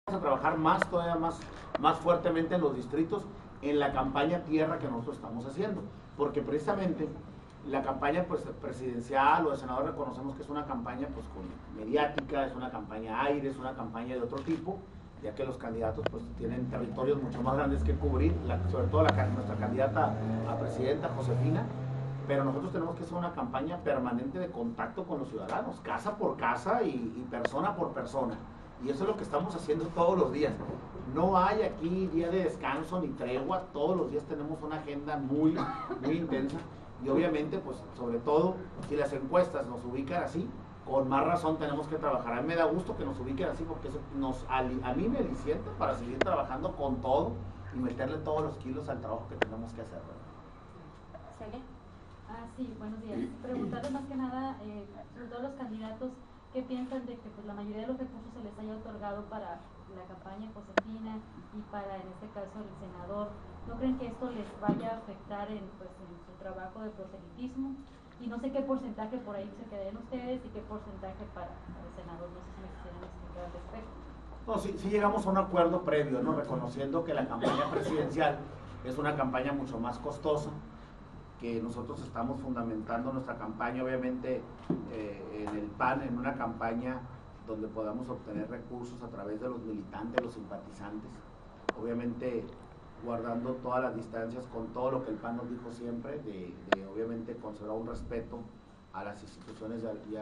a trabajar todavía más fuertemente en los distritos, en la campaña tierra que nosotros estamos haciendo, porque precisamente la campaña pues, presidencial o de senador reconocemos que es una campaña pues, mediática, es una campaña aire, es una campaña de otro tipo, ya que los candidatos pues, tienen territorios mucho más grandes que cubrir, sobre todo nuestra candidata a presidenta, Josefina, pero nosotros tenemos que hacer una campaña permanente de contacto con los ciudadanos, casa por casa y persona por persona. Y eso es lo que estamos haciendo todos los días. No hay aquí día de descanso ni tregua, todos los días tenemos una agenda muy intensa. Y obviamente, pues sobre todo, si las encuestas nos ubican así, con más razón tenemos que trabajar. A mí me da gusto que nos ubiquen así porque eso a mí me alicienta para seguir trabajando con todo y meterle todos los kilos al trabajo que tenemos que hacer. ¿Celia? Sí, buenos días. Preguntarles más que nada, sobre todo los candidatos, ¿qué piensan de que pues, la mayoría de los recursos se les haya otorgado para la campaña Josefina y para, en este caso, el senador? ¿No creen que esto les vaya a afectar en su trabajo de proselitismo? Y no sé qué porcentaje por ahí se queden ustedes y qué porcentaje para el senador. No sé si me quisieran explicar al respecto. No, sí llegamos a un acuerdo previo, ¿no? Reconociendo que la campaña presidencial es una campaña mucho más costosa, que nosotros estamos fundamentando nuestra campaña, obviamente, en el PAN, en una campaña donde podamos obtener recursos a través de los militantes, los simpatizantes, obviamente guardando todas las distancias con todo lo que el PAN nos dijo siempre, de obviamente conservar un respeto a las instituciones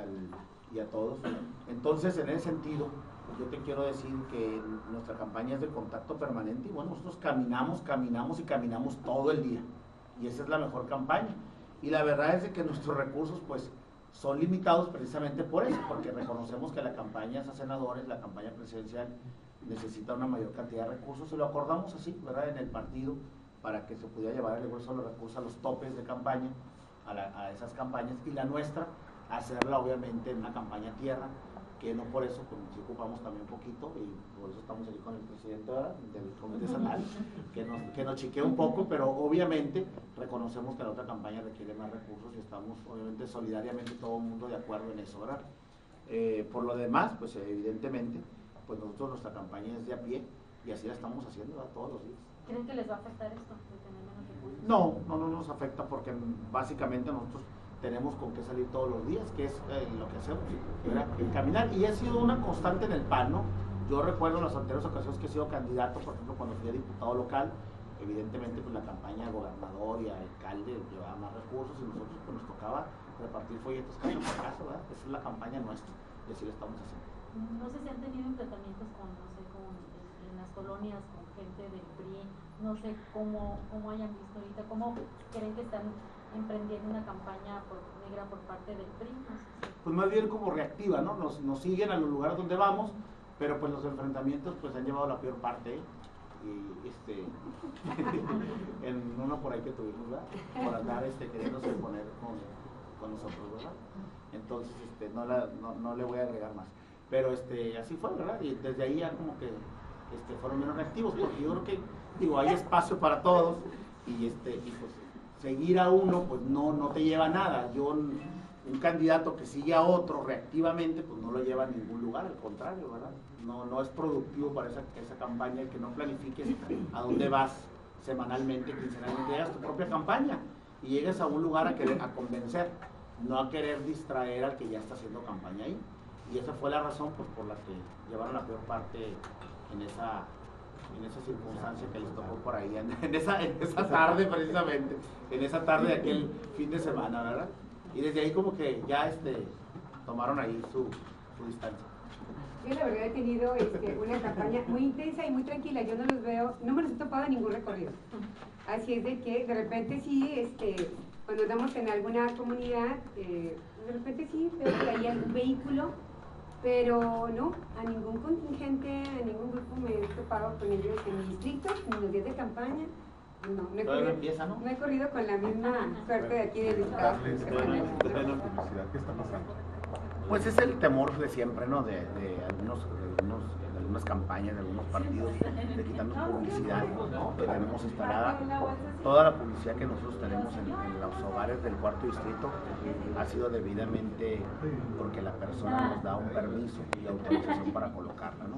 y a todos. Entonces, en ese sentido, yo te quiero decir que nuestra campaña es de contacto permanente y bueno, nosotros caminamos todo el día. Y esa es la mejor campaña. Y la verdad es de que nuestros recursos pues son limitados precisamente por eso, porque reconocemos que la campaña a senadores, la campaña presidencial necesita una mayor cantidad de recursos y lo acordamos así, ¿verdad? En el partido para que se pudiera llevar el grueso de los recursos a los topes de campaña, a esas campañas, y la nuestra hacerla obviamente en una campaña tierra, que no por eso pues, nos ocupamos también un poquito y por eso estamos aquí con el presidente del Comité Estatal, que nos chiquea un poco, pero obviamente reconocemos que la otra campaña requiere más recursos y estamos obviamente solidariamente todo el mundo de acuerdo en eso, ¿verdad? Por lo demás, pues evidentemente, pues nosotros nuestra campaña es de a pie y así la estamos haciendo todos los días. ¿Creen que les va a afectar esto, de tener menos recursos? No nos afecta porque básicamente nosotros tenemos con qué salir todos los días, que es lo que hacemos, ¿verdad? El caminar, y ha sido una constante en el PAN, ¿no? Yo recuerdo en las anteriores ocasiones que he sido candidato, por ejemplo, cuando fui a diputado local, evidentemente pues la campaña de gobernador y alcalde llevaba más recursos y nosotros pues nos tocaba repartir folletos casa por casa, ¿verdad? Esa es la campaña nuestra y así la estamos haciendo. No sé si han tenido enfrentamientos con, no sé, en las colonias, con gente del PRI, no sé cómo hayan visto ahorita, cómo creen que están emprendiendo una campaña negra por parte del PRI. No sé si... Pues más bien como reactiva, ¿no? Nos siguen a los lugares donde vamos, pero pues los enfrentamientos pues han llevado la peor parte, y en uno por ahí que tuvimos, ¿verdad? Por andar queriéndose poner con nosotros, ¿verdad? Entonces no le voy a agregar más, pero así fue, ¿verdad? Y desde ahí ya como que fueron menos reactivos, porque yo creo que hay espacio para todos y pues seguir a uno pues no te lleva a nada. Un candidato que sigue a otro reactivamente pues no lo lleva a ningún lugar, al contrario, ¿verdad? No es productivo para esa campaña el que no planifiques a dónde vas semanalmente, quincenalmente, llegas a tu propia campaña y llegas a un lugar a convencer, no a querer distraer al que ya está haciendo campaña ahí. Y esa fue la razón pues, por la que llevaron la peor parte en esa circunstancia que les tocó por ahí, en esa tarde precisamente, en esa tarde de aquel fin de semana, ¿verdad? Y desde ahí como que ya tomaron ahí su distancia. Yo la verdad he tenido una campaña muy intensa y muy tranquila, yo no los veo, no me los he topado en ningún recorrido. Así es de que de repente sí, cuando andamos en alguna comunidad, de repente sí veo por ahí algún vehículo, pero no, a ningún contingente, a ningún grupo me he topado con ellos en mi distrito, ni en los días de campaña. No he corrido con la misma suerte de aquí del estado. ¿Qué está pasando? Pues es el temor de siempre, ¿no? De algunas campañas, de algunos partidos, de quitarnos publicidad, ¿no? Que tenemos instalada. Toda la publicidad que nosotros tenemos en los hogares del cuarto distrito ha sido debidamente porque la persona nos da un permiso y autorización para colocarla, ¿no?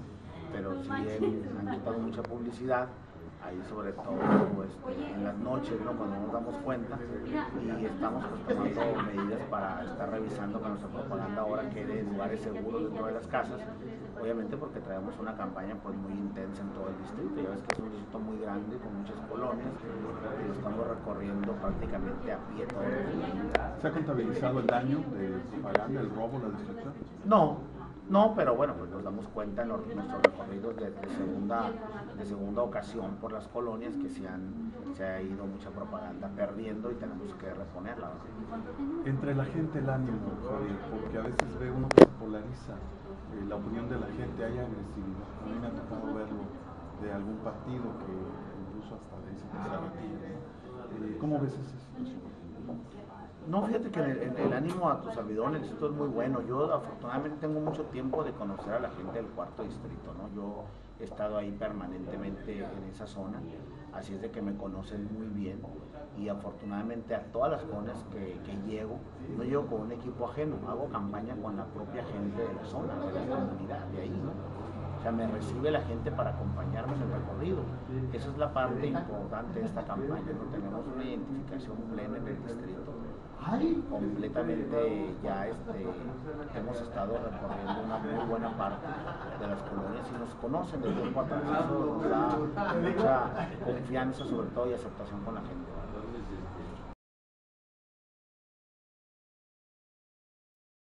pero sí han quitado mucha publicidad, ahí sobre todo pues, en las noches, ¿no? Cuando nos damos cuenta, y estamos pues, tomando medidas para estar revisando con nuestra propaganda ahora que de lugares seguros dentro de las casas, obviamente porque traemos una campaña pues muy intensa en todo el distrito. Ya ves que es un distrito muy grande con muchas colonias y lo estamos recorriendo prácticamente a pie todo el día. ¿Se ha contabilizado el daño de propaganda, el robo, la destrucción? No, pero bueno, pues nos damos cuenta en nuestros recorridos de segunda ocasión por las colonias que se ha ido mucha propaganda perdiendo y tenemos que reponerla, ¿no? Entre la gente el ánimo, Javier, porque a veces ve uno que se polariza la opinión de la gente, hay agresividad. A mí me ha tocado verlo de algún partido que incluso hasta le dice que se retire. ¿Cómo ves esa situación? No, fíjate que el ánimo a tu servidor en el distrito es muy bueno. Yo afortunadamente tengo mucho tiempo de conocer a la gente del cuarto distrito, ¿no? Yo he estado ahí permanentemente en esa zona, así es de que me conocen muy bien y afortunadamente a todas las colonias que llego, no llego con un equipo ajeno, hago campaña con la propia gente de la zona, de la comunidad, de ahí, ¿no? O sea, me recibe la gente para acompañarme en el recorrido. Esa es la parte importante de esta campaña, ¿no? Tenemos una identificación plena en el distrito. Completamente ya hemos estado recorriendo una muy buena parte de las colonias y nos conocen de tiempo atrás. Eso nos da mucha confianza sobre todo y aceptación con la gente.